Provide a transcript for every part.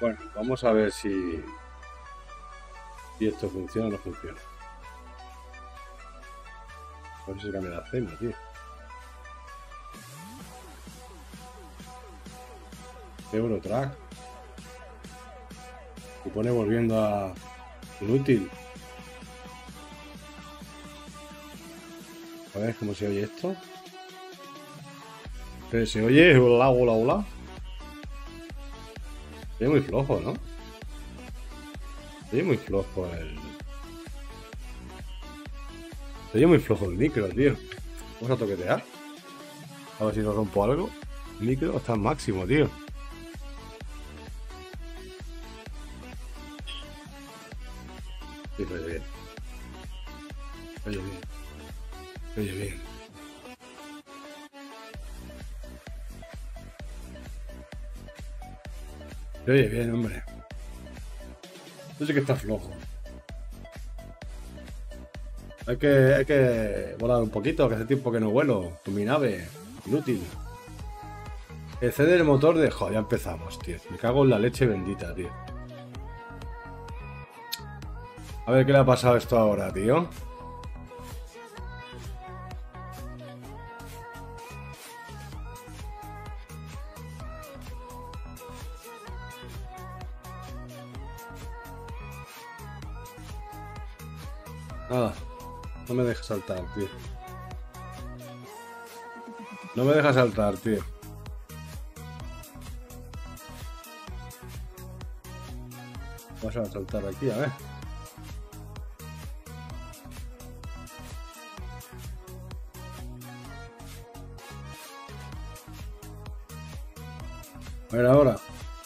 Bueno, vamos a ver si esto funciona o no funciona. A ver si cambia la cena, tío. Eurotrack. Y pone volviendo a inútil. A ver cómo se oye esto. Se oye hola, hola, hola. Se oye muy flojo, ¿no? Se oye muy flojo el... Se oye muy flojo el micro, tío. Vamos a toquetear. A ver si no rompo algo. El micro está al máximo, tío. Sí, se oye bien. Se oye bien. Se oye bien. Se oye bien, hombre. Yo sé que está flojo. Hay que volar un poquito, que hace tiempo que no vuelo. Con mi nave. Inútil. Excede el motor de... Joder, ya empezamos, tío. Me cago en la leche bendita, tío. A ver qué le ha pasado a esto ahora, tío. Nada. No me deja saltar, tío. No me deja saltar, tío. Vamos a saltar aquí, a ver. A ver ahora.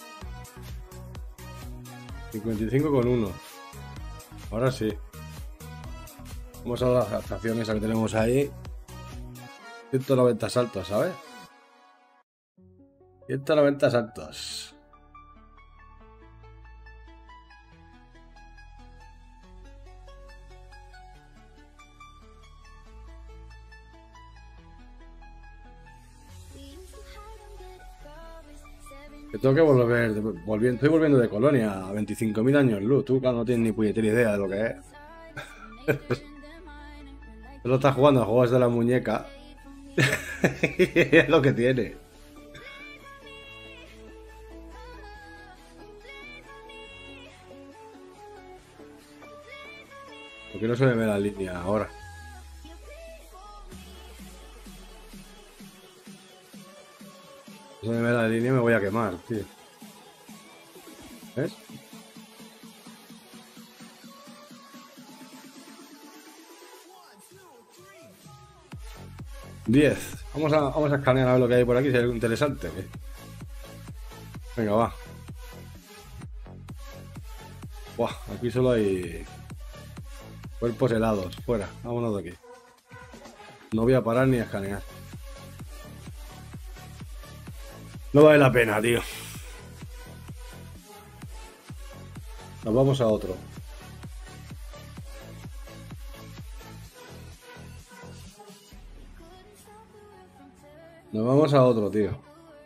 55,1. Ahora sí. Vamos a las estaciones que tenemos ahí. 190 saltos, ¿sabes? 190 saltos. Que tengo que volver, estoy volviendo de Colonia a 25.000 años luz. Tú, claro, no tienes ni puñetera idea de lo que es. Solo estás jugando a juegos de la muñeca. Es lo que tiene. ¿Por qué no se me ve la línea ahora? No se me ve la línea, me voy a quemar, tío. ¿Ves? $10. Vamos a escanear a ver lo que hay por aquí, si hay algo interesante. Venga, va. Buah, aquí solo hay cuerpos helados. Fuera, vámonos de aquí. No voy a parar ni a escanear. No vale la pena, tío. Nos vamos a otro. Nos vamos a otro, tío.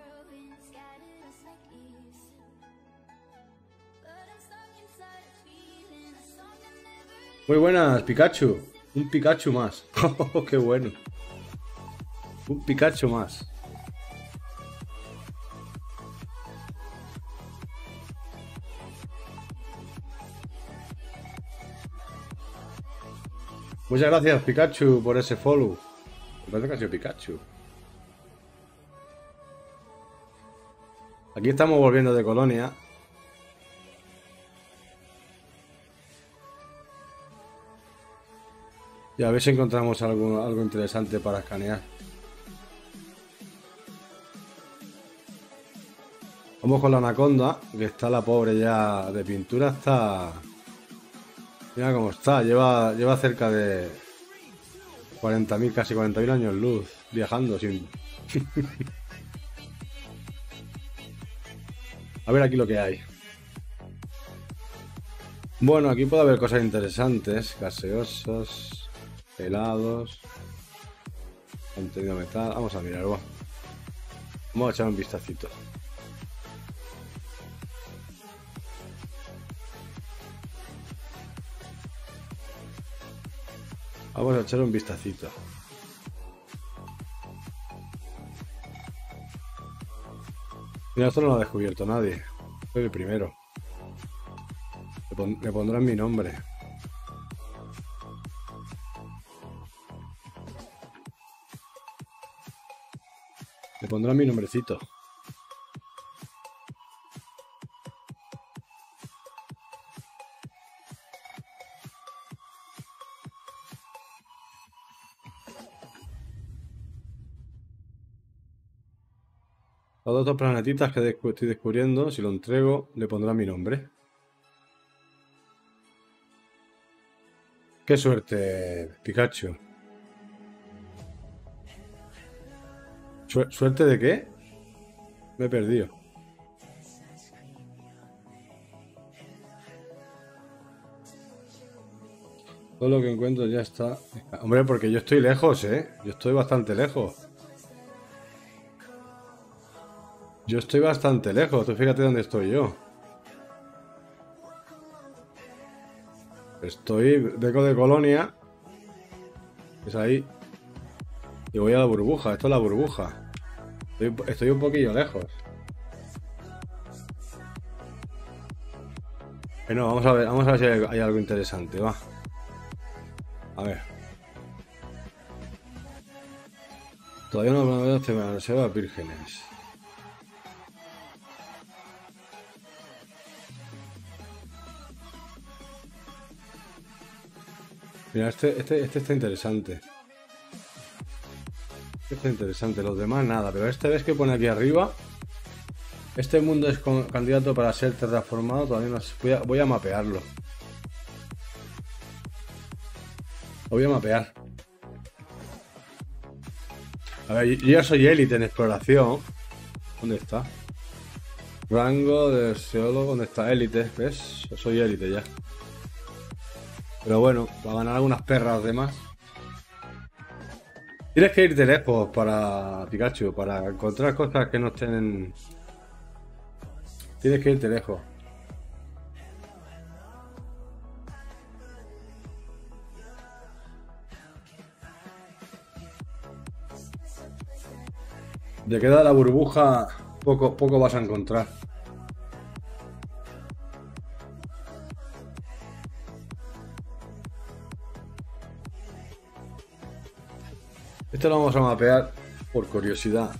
Muy buenas, Pikachu. Un Pikachu más. Oh, qué bueno. Un Pikachu más. Muchas gracias, Pikachu, por ese follow. Me parece que ha sido Pikachu. Aquí estamos volviendo de Colonia. Y a ver si encontramos algo interesante para escanear. Vamos con la anaconda, que está la pobre ya de pintura, está... Mira cómo está, lleva cerca de 40.000, casi 40.000 años luz, viajando sin... A ver aquí lo que hay. Bueno, aquí puede haber cosas interesantes, gaseosos, helados, contenido metal. Vamos a mirar, va. Vamos a echar un vistacito. Vamos a echar un vistacito. Mira, esto no lo ha descubierto nadie. Soy el primero. Le pondrán mi nombre. Le pondrán mi nombrecito. Los otros planetitas que estoy descubriendo, si lo entrego, le pondrá mi nombre. ¡Qué suerte, Pikachu! ¿Suerte de qué? Me he perdido. Todo lo que encuentro ya está... Hombre, porque yo estoy lejos, ¿eh? Yo estoy bastante lejos. Yo estoy bastante lejos. Tú fíjate dónde estoy yo. Estoy... Vengo de Colonia. Es ahí. Y voy a la burbuja. Esto es la burbuja. Estoy un poquillo lejos. Bueno, vamos a ver si hay algo interesante. Va. A ver. Todavía no veo demasiadas vírgenes. Mira, este está interesante. Este está interesante. Los demás nada. Pero este ves que pone aquí arriba. Este mundo es candidato para ser terraformado. Todavía no sé. Voy a mapearlo. Lo voy a mapear. A ver, yo ya soy élite en exploración. ¿Dónde está? Rango de geólogo. ¿Dónde está? Élite. ¿Ves? Yo soy élite ya. Pero bueno, va a ganar algunas perras de más. Tienes que irte lejos para Pikachu, para encontrar cosas que no estén en... Tienes que irte lejos. De queda la burbuja, poco vas a encontrar. Esto lo vamos a mapear por curiosidad.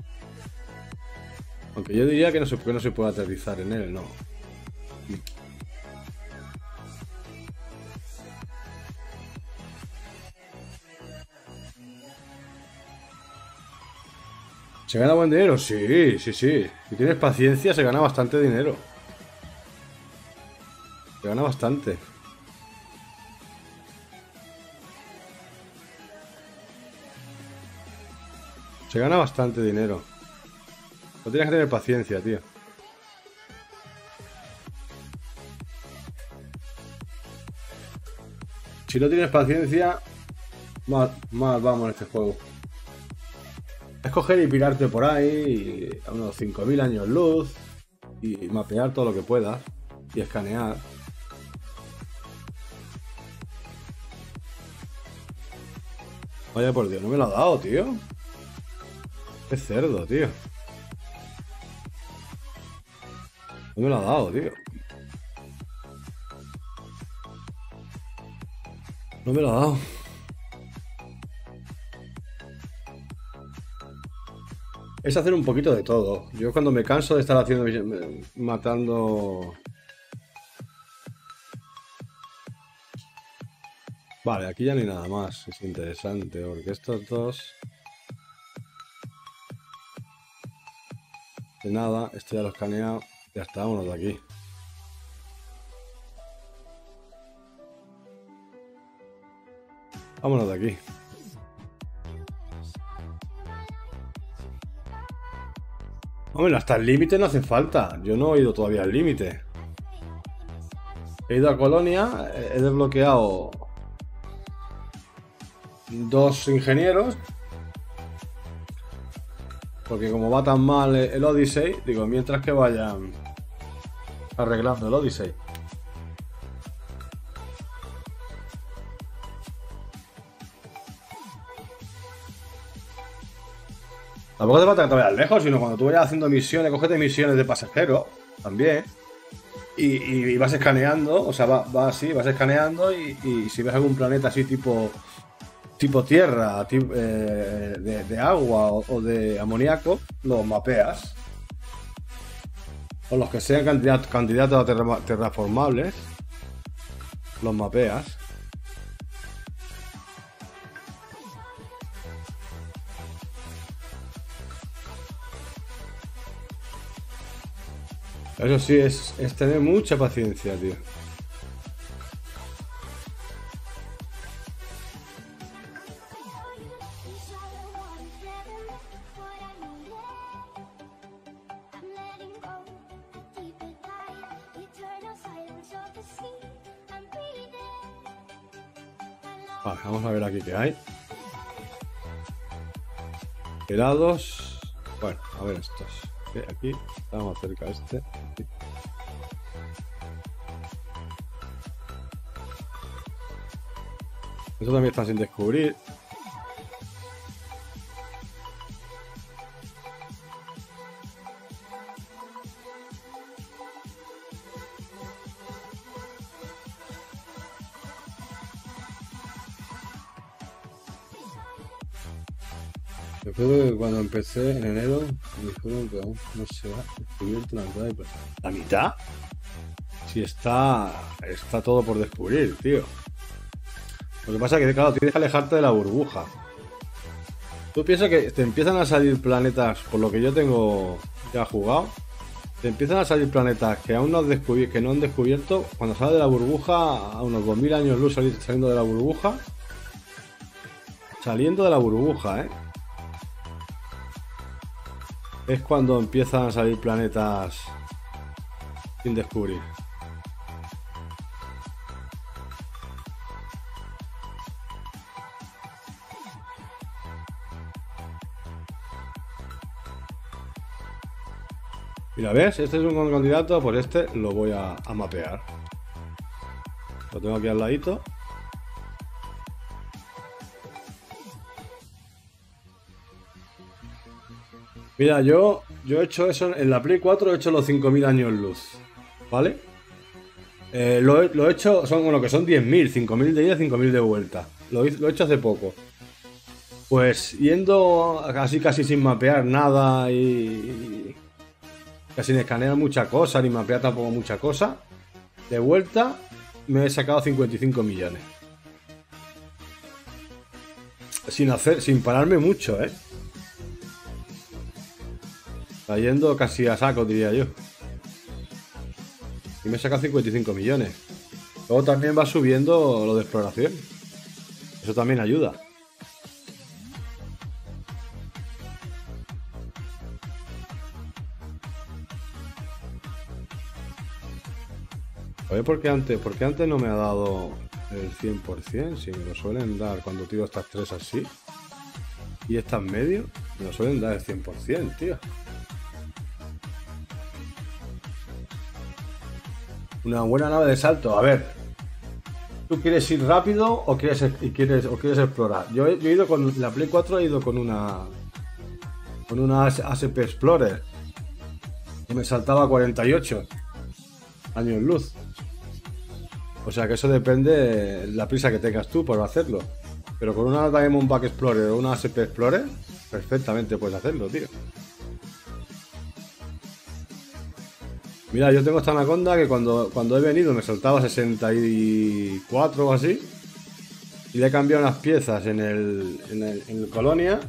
Aunque yo diría que no se puede aterrizar en él, no. ¿Se gana buen dinero? Sí. Si tienes paciencia, se gana bastante dinero. Se gana bastante. Se gana bastante dinero. No tienes que tener paciencia, tío. Si no tienes paciencia, mal vamos en este juego. Es coger y pirarte por ahí a unos 5000 años luz y mapear todo lo que puedas y escanear. Vaya por Dios, no me lo ha dado, tío. Qué cerdo, tío. No me lo ha dado, tío. No me lo ha dado. Es hacer un poquito de todo. Yo cuando me canso de estar haciendo... matando... Vale, aquí ya no hay nada más. Es interesante, porque estos dos... De nada, esto ya lo he escaneado. Ya está, vámonos de aquí. Vámonos de aquí. Hombre, hasta el límite no hace falta. Yo no he ido todavía al límite. He ido a Colonia, he desbloqueado 2 ingenieros. Porque como va tan mal el Odyssey, digo, mientras que vayan arreglando el Odyssey. Tampoco te falta que te vayas lejos, sino cuando tú vayas haciendo misiones, cógete misiones de pasajero también. Y vas escaneando, o sea, va así, vas escaneando y si ves algún planeta así tipo tierra, de agua o de amoníaco, los mapeas. O los que sean candidatos a terraformables, los mapeas. Eso sí, es tener mucha paciencia, tío. Vale, vamos a ver aquí qué hay. Helados. Bueno, a ver estos. Aquí estamos cerca de este. Aquí. Eso también está sin descubrir. Recuerdo que cuando empecé en enero me dijeron que aún no se ha descubierto la mitad de... ¿La mitad? Si está todo por descubrir, tío. Lo que pasa es que, claro, tienes que alejarte de la burbuja. Tú piensas que te empiezan a salir planetas, por lo que yo tengo ya jugado, te empiezan a salir planetas que aún no han descubierto, cuando sales de la burbuja, a unos 2000 años luz saliendo de la burbuja. Saliendo de la burbuja, ¿eh? Es cuando empiezan a salir planetas sin descubrir. Mira, ¿ves? Este es un candidato, por este lo voy a mapear. Lo tengo aquí al ladito. Mira, yo he hecho eso en la Play 4, he hecho los 5000 años luz. ¿Vale? Lo he hecho, bueno, que son 10.000, 5000 de ida, 5000 de vuelta. Lo he hecho hace poco. Pues yendo casi sin mapear nada y casi sin escanear mucha cosa, ni mapear tampoco mucha cosa. De vuelta me he sacado 55 millones. Sin pararme mucho, ¿eh? Está yendo casi a saco, diría yo. Y me he sacado 55 millones. Luego también va subiendo lo de exploración. Eso también ayuda. Oye, ¿por qué antes no me ha dado el 100%? Si me lo suelen dar cuando tiro estas tres así. Y estas medio, me lo suelen dar el 100%, tío. Una buena nave de salto. A ver, ¿tú quieres ir rápido o quieres explorar? Yo he ido con la Play 4, he ido con una ASP Explorer y me saltaba 48 años luz. O sea que eso depende de la prisa que tengas tú por hacerlo. Pero con una Diamondback Explorer o una ASP Explorer, perfectamente puedes hacerlo, tío. Mira, yo tengo esta Anaconda que cuando he venido me saltaba 64 o así. Y le he cambiado unas piezas en el Colonia.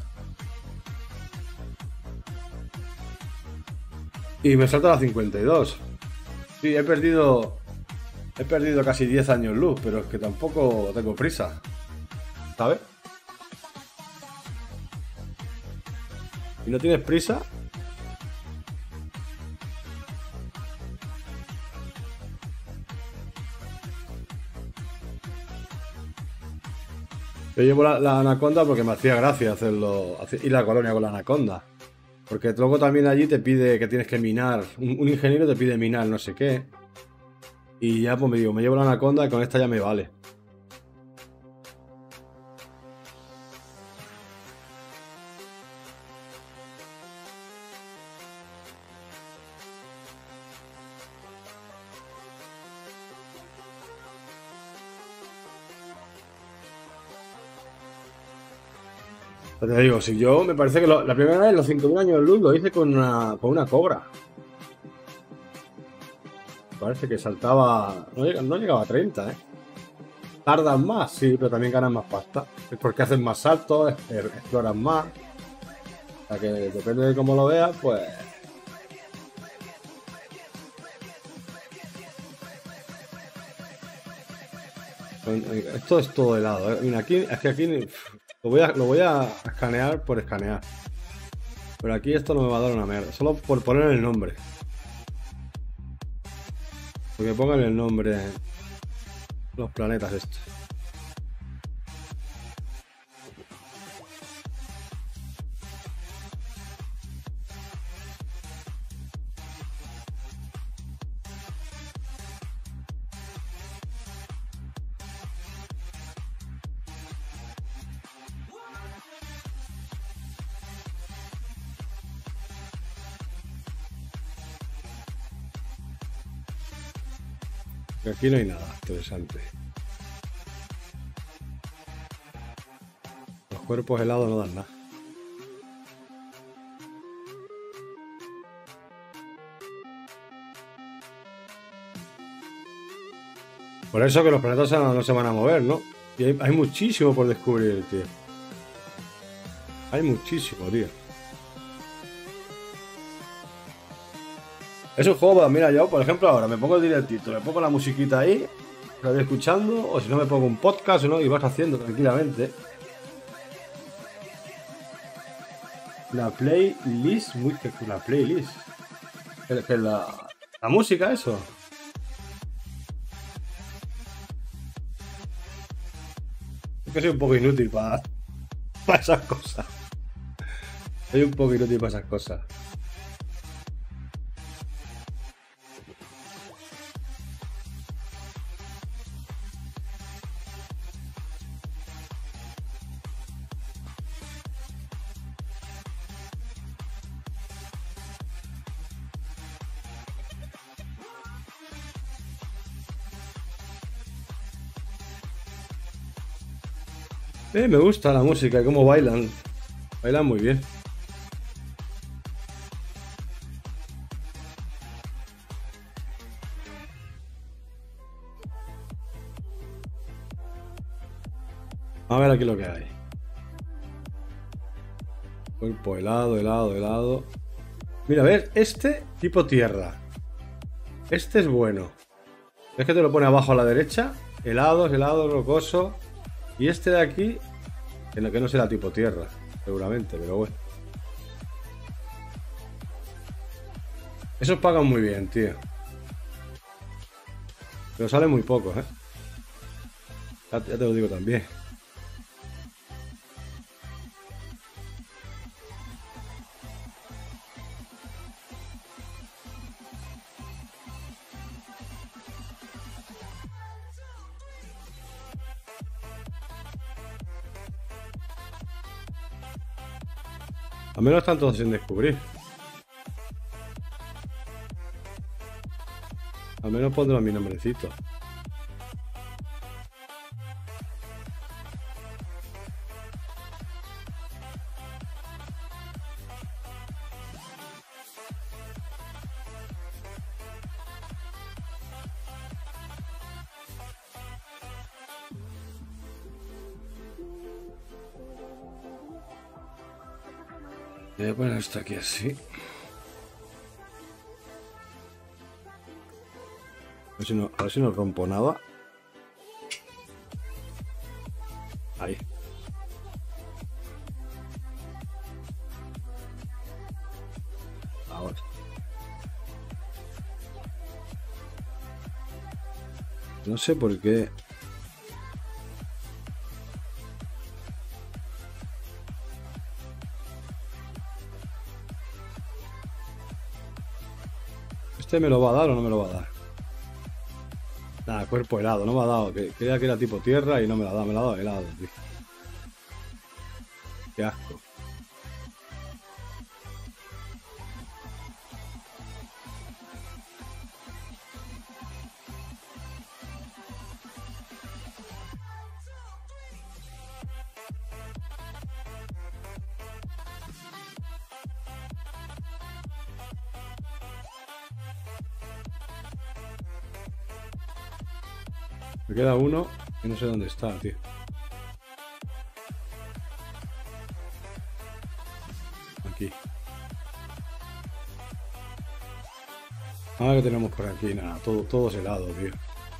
Y me salta a 52. Sí, he perdido casi 10 años luz, pero es que tampoco tengo prisa. ¿Sabes? ¿Y no tienes prisa? Yo llevo la Anaconda porque me hacía gracia hacerlo, ir a la Colonia con la Anaconda. Porque luego también allí te pide que tienes que minar. Un ingeniero te pide minar no sé qué. Y ya pues me llevo la Anaconda y con esta ya me vale. Pero te digo, si yo me parece que la primera vez, los 5000 años de luz, lo hice con una cobra. Parece que saltaba. No llegaba a 30, ¿eh? Tardan más, sí, pero también ganan más pasta. Es porque hacen más saltos, exploran más. O sea que depende de cómo lo veas, pues. Esto es todo helado, ¿eh? Mira, aquí, es que aquí lo voy a escanear por escanear. Pero aquí esto no me va a dar una mierda. Solo por poner el nombre. Porque pongan el nombre. Los planetas estos. Que aquí no hay nada interesante. Los cuerpos helados no dan nada. Por eso que los planetas no se van a mover, ¿no? Y hay muchísimo por descubrir, tío. Hay muchísimo, tío. Es un juego, mira, yo, por ejemplo, ahora me pongo el directito, me pongo la musiquita ahí, la voy escuchando, o si no me pongo un podcast, ¿no? Y vas haciendo tranquilamente. La playlist, la playlist. Que la música, eso. Es que soy un poco inútil para esas cosas. Soy un poco inútil para esas cosas. Me gusta la música y cómo bailan. Bailan muy bien. A ver aquí lo que hay. Cuerpo helado, helado, helado. Mira, a ver, este tipo tierra. Este es bueno. Es que te lo pone abajo a la derecha. Helados, helado, rocoso. Y este de aquí, que no será tipo tierra, seguramente, pero bueno. Esos pagan muy bien, tío. Pero salen muy pocos, ¿eh? Ya te lo digo también. Al menos están todos sin descubrir. Al menos pondrán mi nombrecito. Voy a poner esto aquí así. A ver si no rompo nada. Ahí. Ahora. No sé por qué. ¿Este me lo va a dar o no me lo va a dar? Nada, cuerpo helado, no me ha dado. Creía que era tipo tierra y no me la ha dado, me la ha dado helado, tío. Qué asco. Me queda uno y no sé dónde está, tío. Aquí. Ahora que tenemos por aquí, nada, todo helado, tío.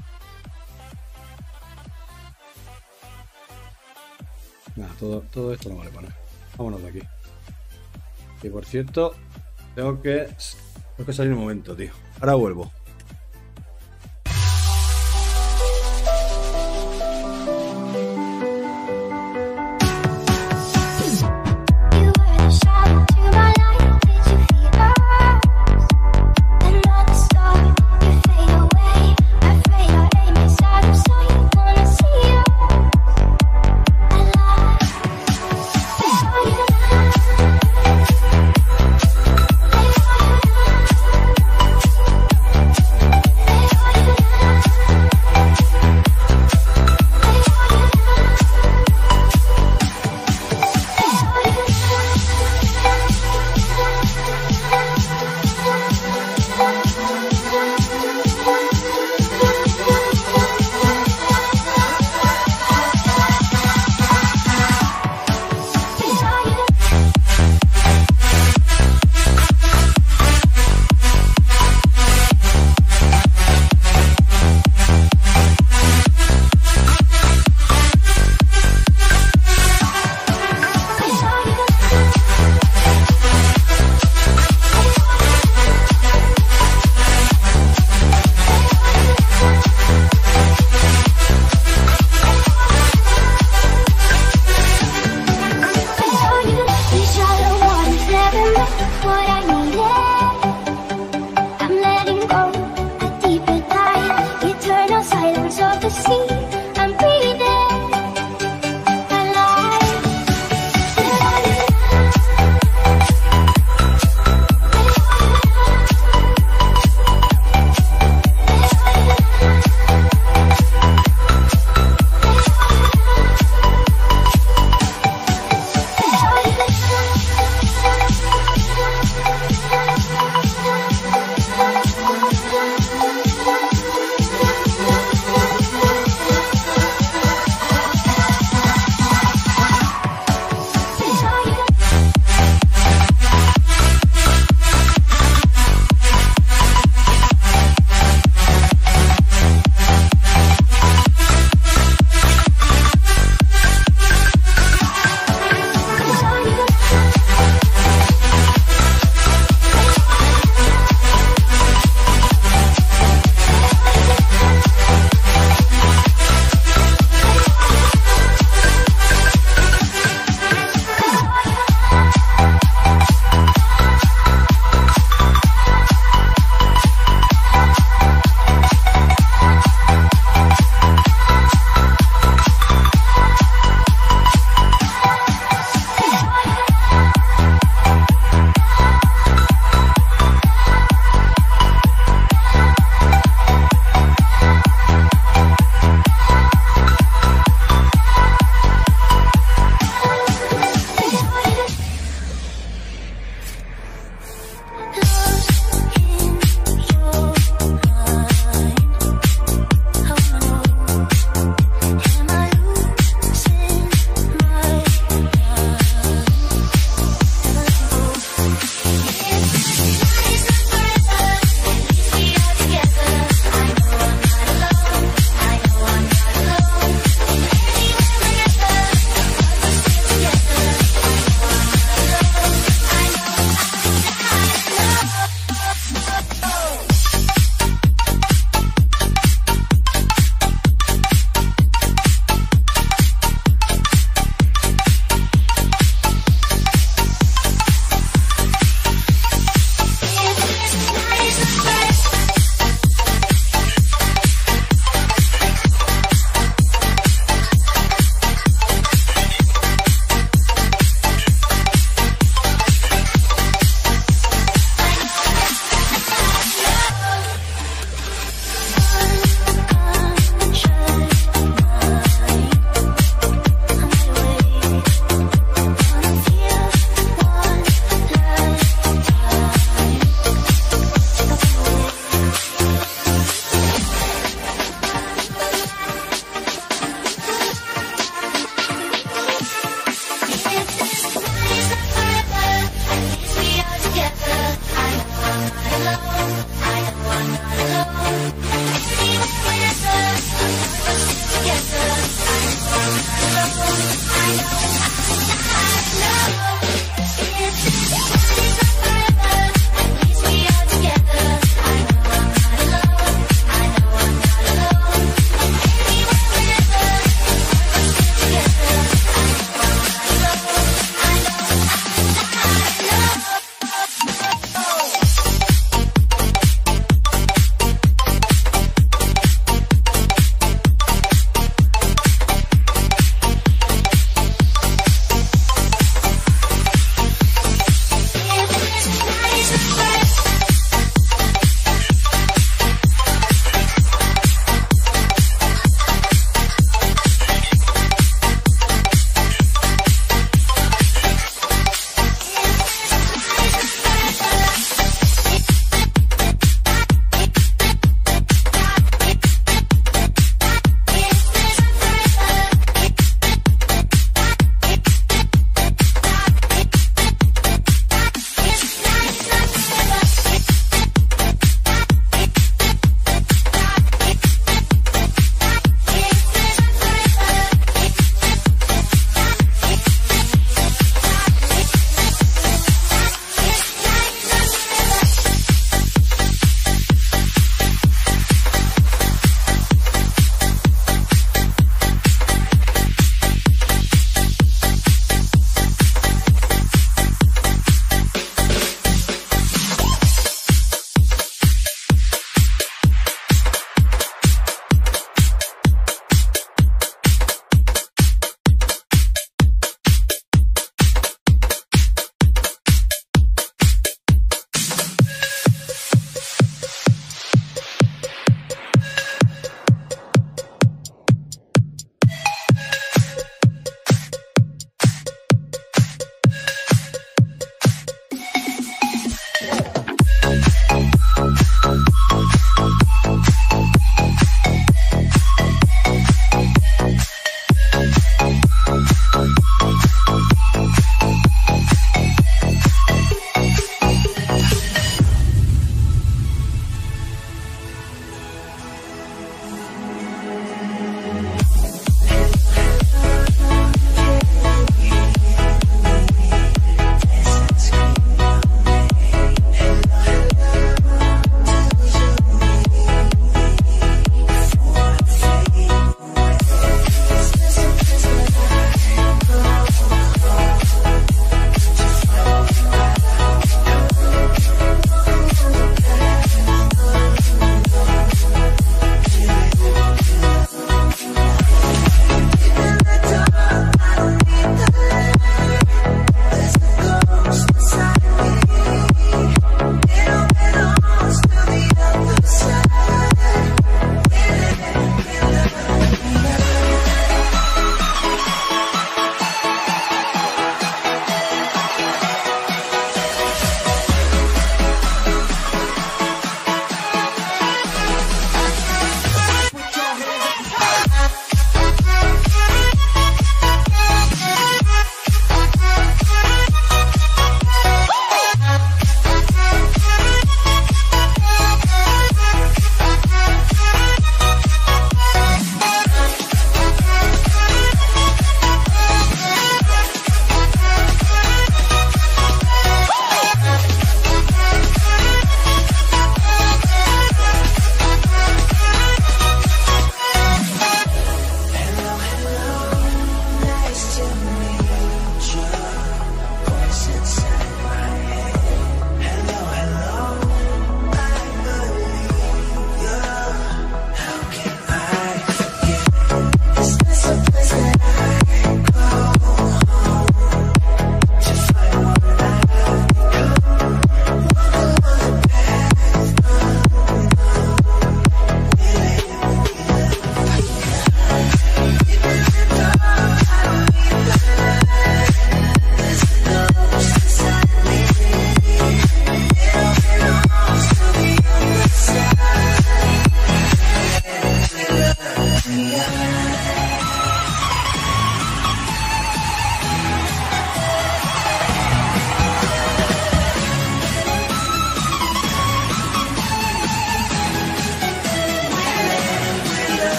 Nada, todo esto no vale para nada. Vámonos de aquí. Y por cierto, tengo que salir un momento, tío. Ahora vuelvo.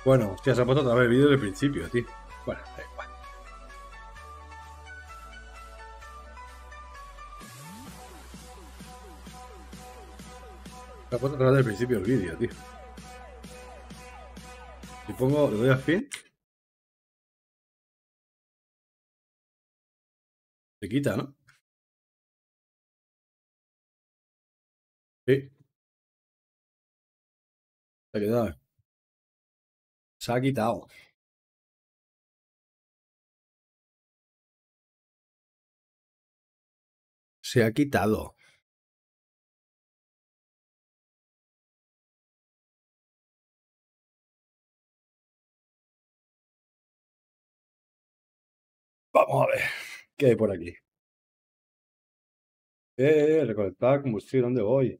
Bueno, hostia, se ha puesto otra vez el vídeo del principio, tío. Bueno, da igual. Se ha puesto otra vez del principio el vídeo, tío. Si pongo, le doy a fin, se quita, ¿no? Sí, se ha quitado. Se ha quitado. Se ha quitado. Vamos a ver. ¿Qué hay por aquí? Recolectar combustible, ¿dónde voy?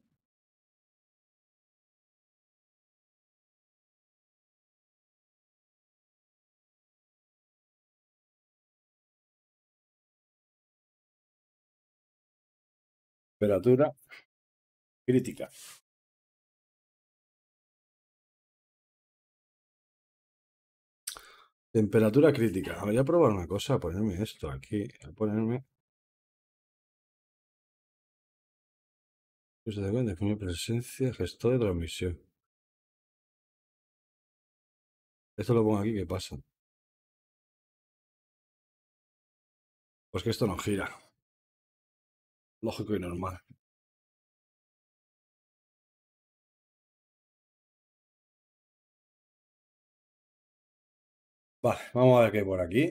Temperatura crítica. Temperatura crítica. A ver, voy a probar una cosa, ponerme esto aquí. A ponerme. Se debe definir presencia, gestor de transmisión. Esto lo pongo aquí, ¿qué pasa? Pues que esto no gira. Lógico y normal. Vale, vamos a ver qué hay por aquí.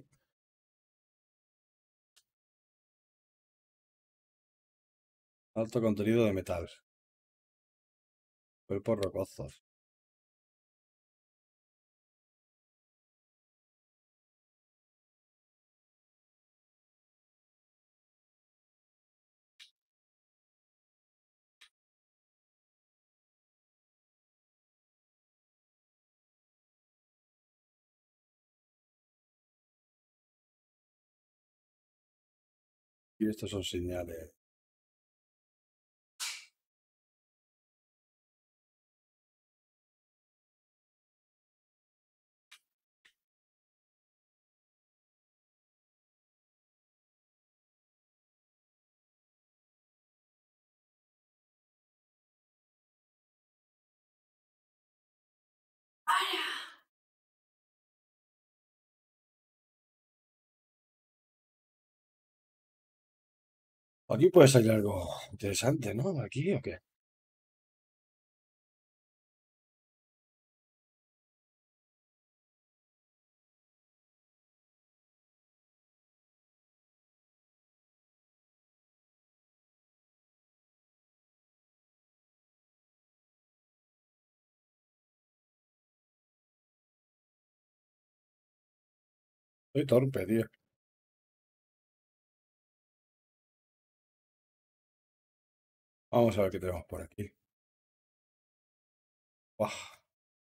Alto contenido de metal. Cuerpos rocosos. Y estos son señales. Aquí puede salir algo interesante, ¿no? ¿Aquí o qué? Soy torpe, tío. Vamos a ver qué tenemos por aquí. Buah,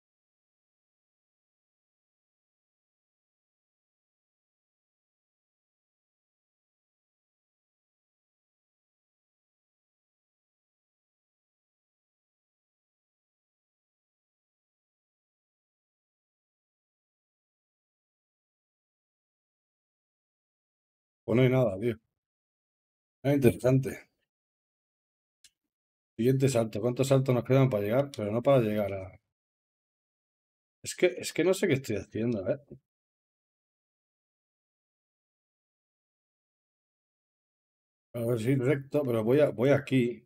pues no hay nada, tío. Es interesante. Siguiente salto. ¿Cuántos saltos nos quedan para llegar? Pero no para llegar a. Es que no sé qué estoy haciendo, ¿eh? A ver si recto, pero voy aquí.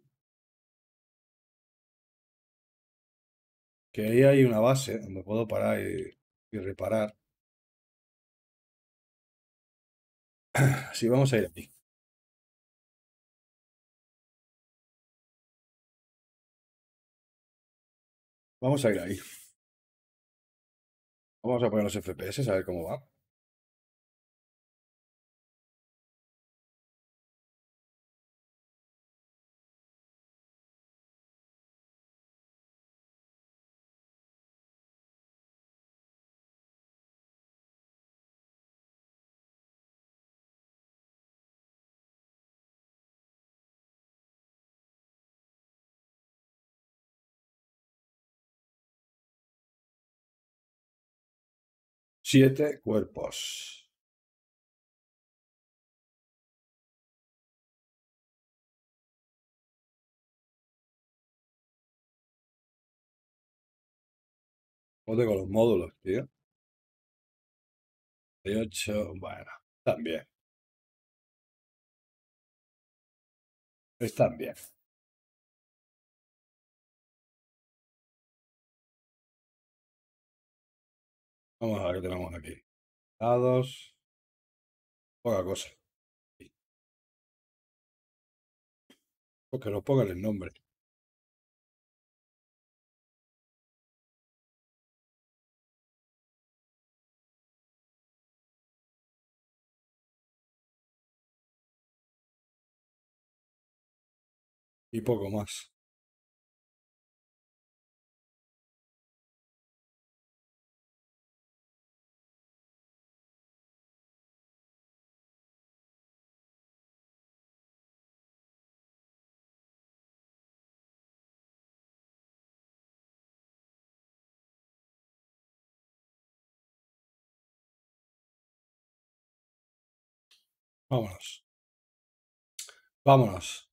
Que ahí hay una base donde puedo parar y reparar. Así vamos a ir aquí. Vamos a ir ahí. Vamos a poner los FPS a ver cómo va. 7 cuerpos. Joder con los módulos, tío. 8, bueno, también. Están bien. Vamos a ver qué tenemos aquí. Dados. Poca cosa. Porque nos pongan el nombre. Y poco más. Vámonos. Vámonos.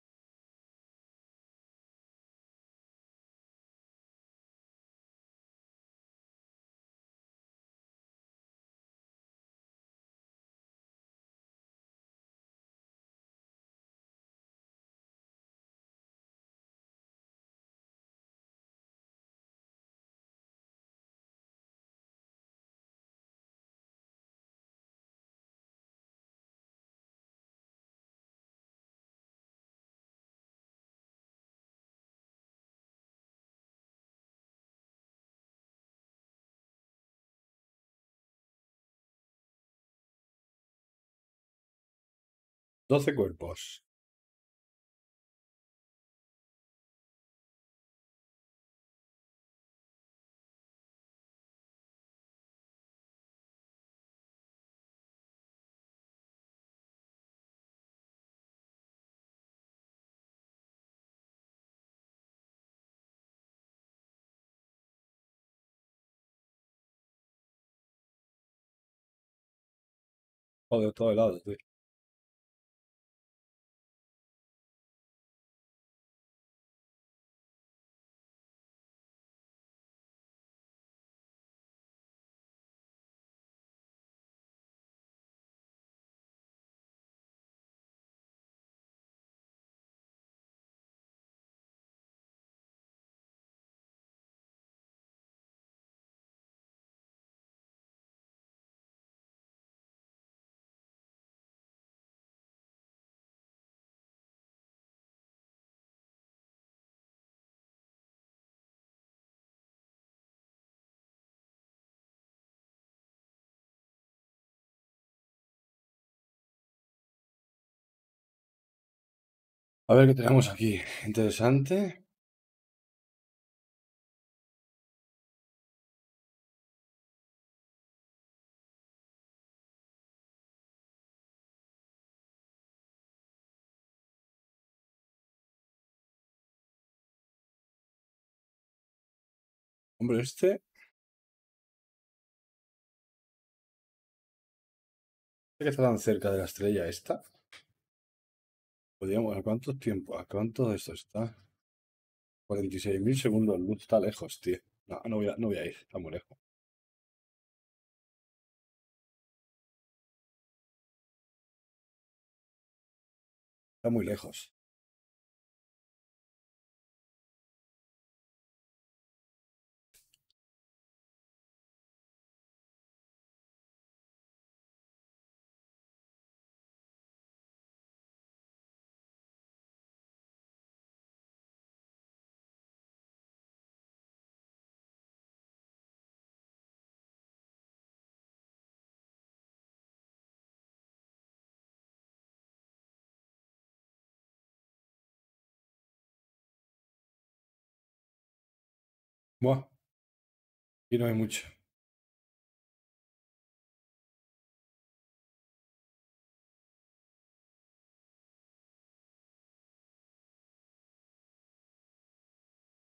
Doce cuerpos. Joder, todo helado, tío. A ver qué tenemos aquí. Interesante. Hombre, este que está tan cerca de la estrella esta. Podríamos, ¿a cuánto tiempo? ¿A cuánto de esto está? 46.000 segundos luz. Está lejos, tío. No, no voy a ir. Está muy lejos. Está muy lejos. Buah, y no hay mucho.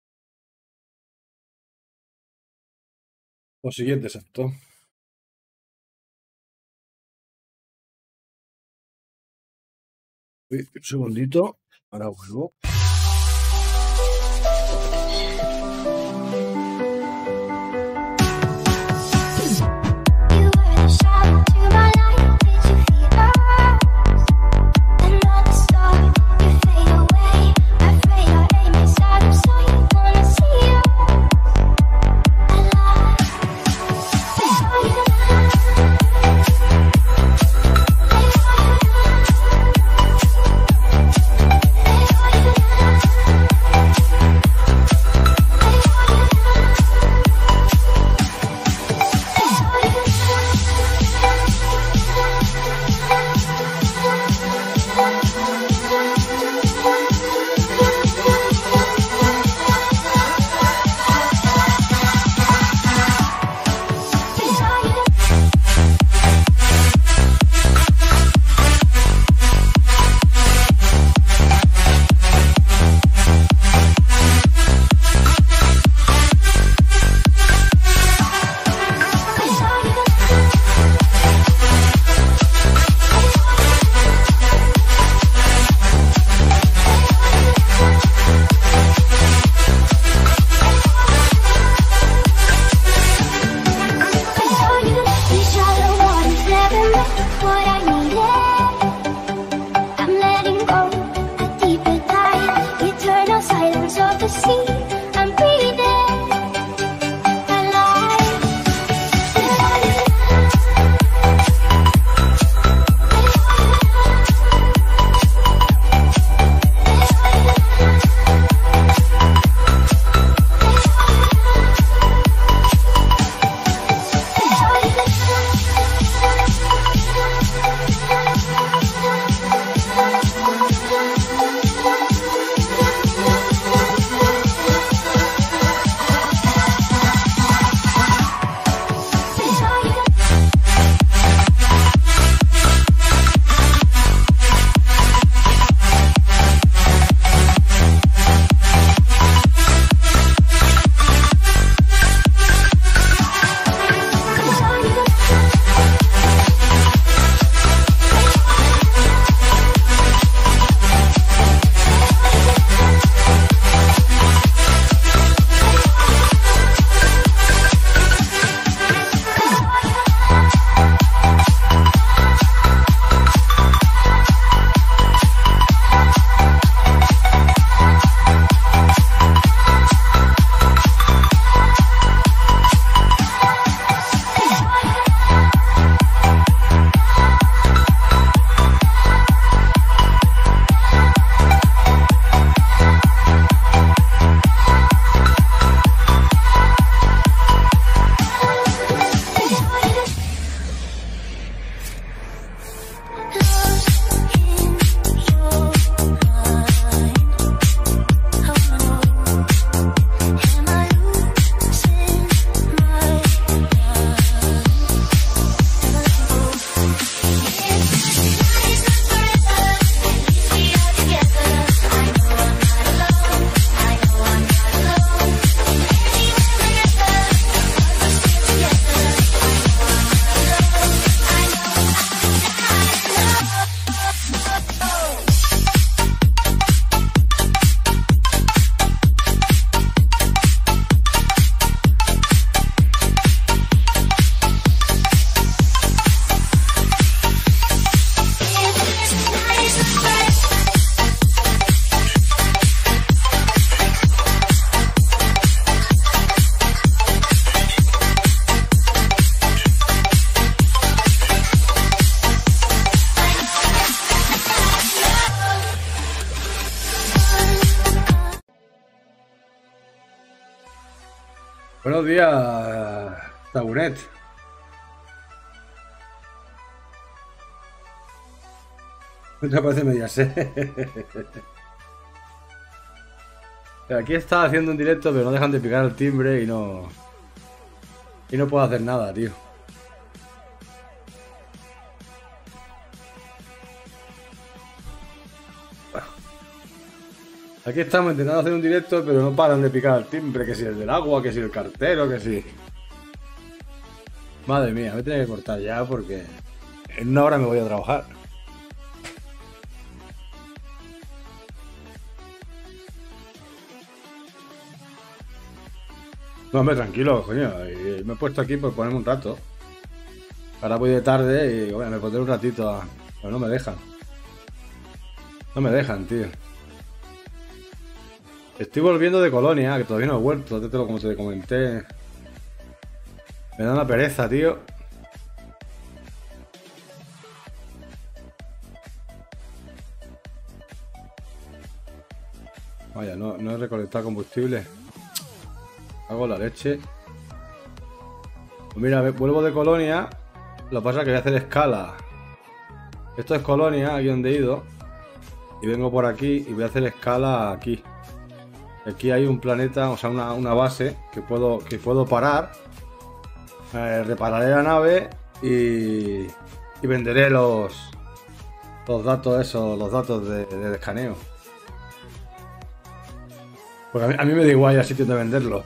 Lo siguiente, exacto. Uy, un segundito, ahora vuelvo. Buenos días, Taburet. ¿No te parece Mediaset? Aquí está haciendo un directo, pero no dejan de picar el timbre y no puedo hacer nada, tío. Aquí estamos intentando hacer un directo, pero no paran de picar el timbre, que si el del agua, que si el cartero, que si... Madre mía, me tengo que cortar ya porque en una hora me voy a trabajar. No, hombre, tranquilo, coño. Me he puesto aquí por ponerme un rato. Ahora voy de tarde y bueno, me pondré un ratito pero no me dejan. No me dejan, tío. Estoy volviendo de Colonia, que todavía no he vuelto, como te comenté. Me da una pereza, tío. Vaya, no he recolectado combustible. Hago la leche. Pues mira, vuelvo de Colonia. Lo que pasa es que voy a hacer escala. Esto es Colonia, aquí donde he ido. Y vengo por aquí y voy a hacer escala aquí. Aquí hay un planeta, o sea, una base que puedo parar. Repararé la nave y venderé los datos esos, los datos de escaneo. Porque a mí me da igual ir a sitios de venderlo.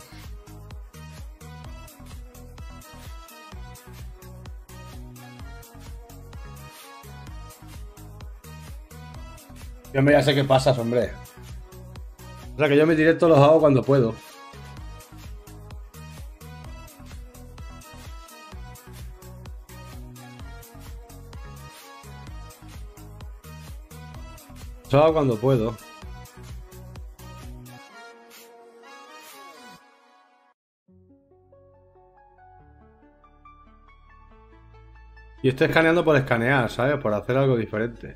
Y hombre, ya sé qué pasas, hombre. O sea que yo mis directos los hago cuando puedo. Los hago cuando puedo. Y estoy escaneando por escanear, ¿sabes? Por hacer algo diferente.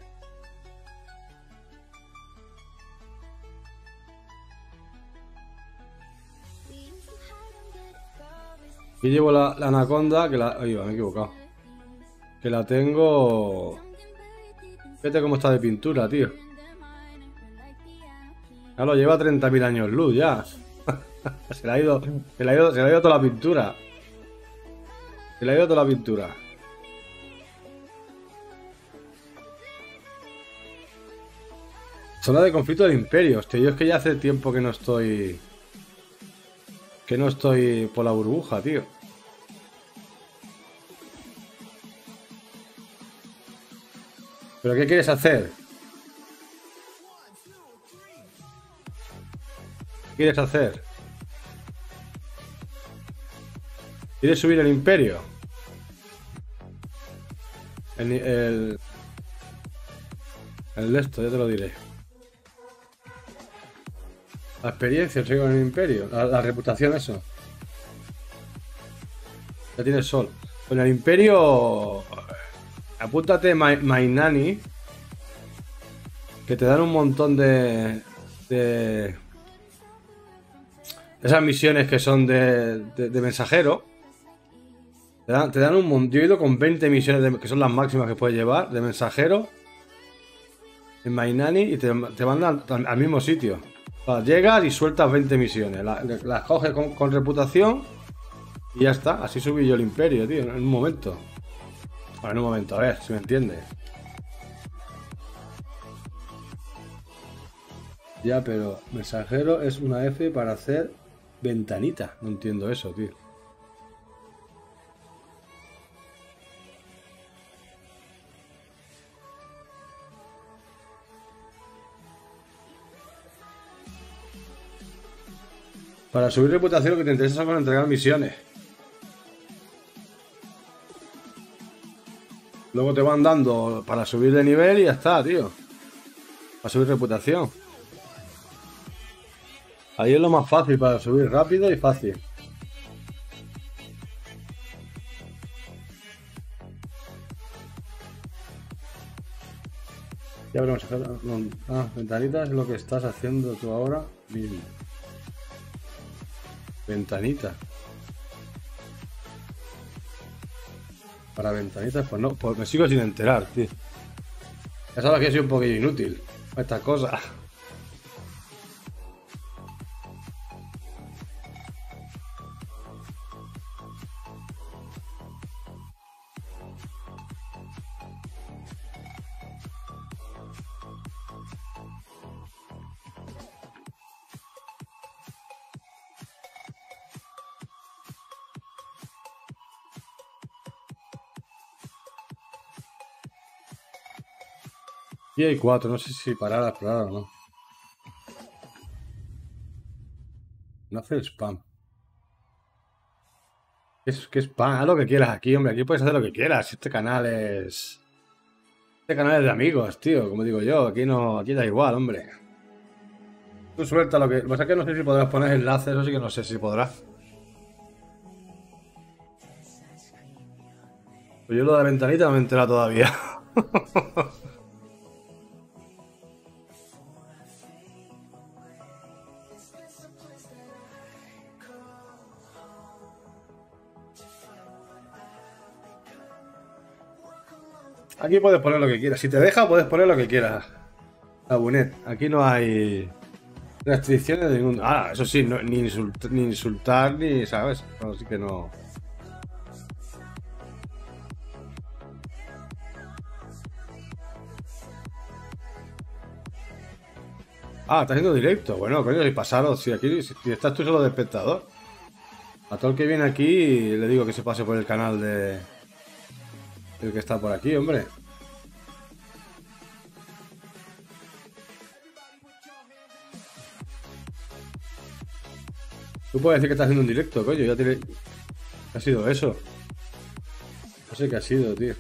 Y llevo la anaconda, que la... Oye, me he equivocado. Que la tengo... Fíjate cómo está de pintura, tío. Ya lo lleva 30.000 años luz, ya. Se le ha ido toda la pintura. Se le ha ido toda la pintura. Zona de conflicto del imperio. Hostia, yo es que ya hace tiempo que no estoy... Que no estoy por la burbuja, tío. ¿Pero qué quieres hacer? ¿Qué quieres hacer? ¿Quieres subir el imperio? El de esto, ya te lo diré. La experiencia, el con el imperio. La reputación, eso. Ya tienes sol. Con el imperio... Apúntate Mainani. Que te dan un montón de esas misiones que son de mensajero. Te dan un montón. Yo he ido con 20 misiones que son las máximas que puedes llevar de mensajero en Mainani y te mandan al mismo sitio. O sea, llegas y sueltas 20 misiones. Las coges con reputación y ya está. Así subí yo el imperio, tío, en un momento. Bueno, en un momento, a ver si me entiendes. Ya, pero mensajero es una F para hacer ventanita. No entiendo eso, tío. Para subir reputación lo que te interesa son entregar misiones. Luego te van dando para subir de nivel y ya está, tío. Para subir reputación. Ahí es lo más fácil para subir rápido y fácil. Ya veremos. Ventanitas es lo que estás haciendo tú ahora mismo. Ventanita. Para ventanitas, pues no, pues me sigo sin enterar, tío. Ya sabes que soy un poquillo inútil para estas cosas. Y hay 4, no sé si parar a explorar o no. No hace el spam. ¿Qué es pan? Haz lo que quieras aquí, hombre. Aquí puedes hacer lo que quieras. Este canal es... Este canal es de amigos, tío. Como digo yo. Aquí no... Aquí da igual, hombre. Tú suelta lo que... Lo que pasa es que no sé si podrás poner enlaces. Eso sí que no sé si podrás. Pues yo lo de la ventanita no me he enterado todavía. Aquí puedes poner lo que quieras. Si te deja, puedes poner lo que quieras. Tabunet. Aquí no hay restricciones de ningún... Ah, eso sí, no, ni insultar, ni... ¿Sabes? Así que no... Ah, está haciendo directo. Bueno, coño, si pasaros, si aquí si estás tú solo de espectador. A todo el que viene aquí le digo que se pase por el canal de... El que está por aquí, hombre. Tú puedes decir que estás haciendo un directo, coño, ya tiene... ¿Qué ha sido eso? No sé qué ha sido, tío.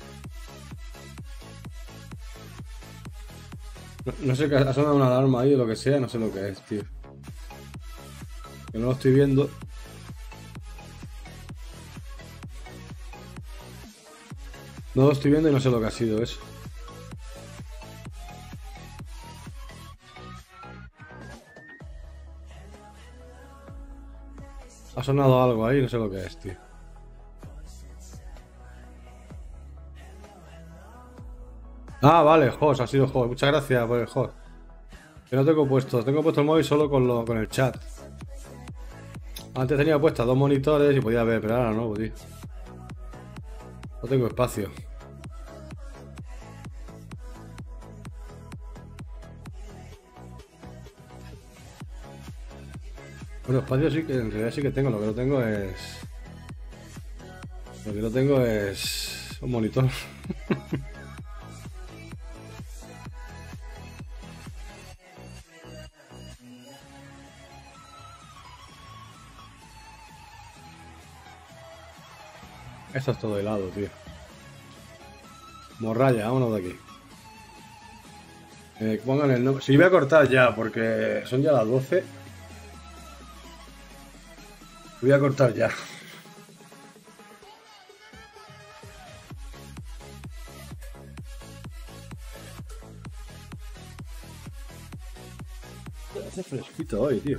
No sé qué ha sonado una alarma ahí o lo que sea, no sé lo que es, tío. Que no lo estoy viendo. No lo estoy viendo y no sé lo que ha sido eso. Ha sonado algo ahí, no sé lo que es, tío. Ah, vale, host, ha sido host. Muchas gracias por el host. Que no tengo puesto el móvil solo con el chat. Antes tenía puestas 2 monitores y podía ver, pero ahora no, tío. No tengo espacio. Bueno, espacio sí que en realidad sí que tengo, lo que no tengo es... Lo que no tengo es un monitor. Esto es todo helado, tío. Morralla, vámonos de aquí. Pongan el nombre. Sí, voy a cortar ya, porque son ya las 12. Voy a cortar ya. Hace fresquito hoy, tío.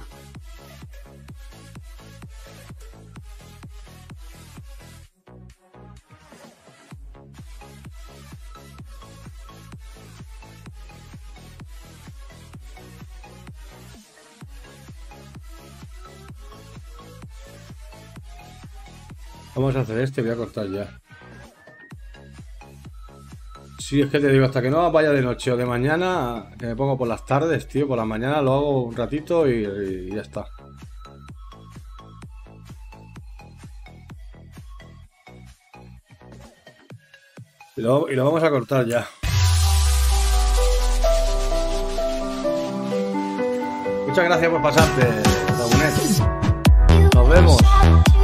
Vamos a hacer voy a cortar ya. Sí, es que te digo, hasta que no vaya de noche o de mañana, que me pongo por las tardes, tío, por la mañana lo hago un ratito y ya está. Y lo vamos a cortar ya. Muchas gracias por pasarte, Tabunet. Nos vemos.